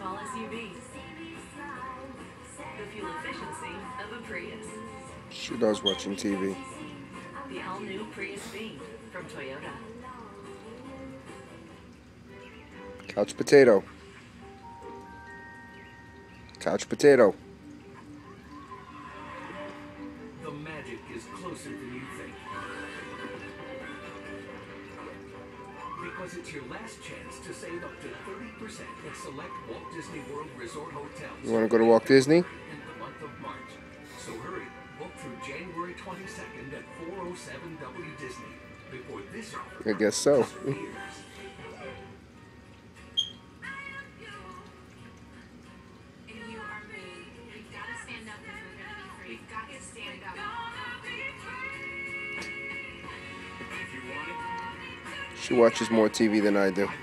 small SUV. The fuel efficiency of a Prius. She loves watching TV. The all-new Prius B from Toyota. Couch potato. Couch potato. The magic is closer than you think. Because it's your last chance to save up to 30% at select Walt Disney World Resort hotels. You want to go to Walt Disney? In the month of March. So hurry, book through January 22nd at 407 W Disney before this offer I guess so. disappears. She watches more TV than I do.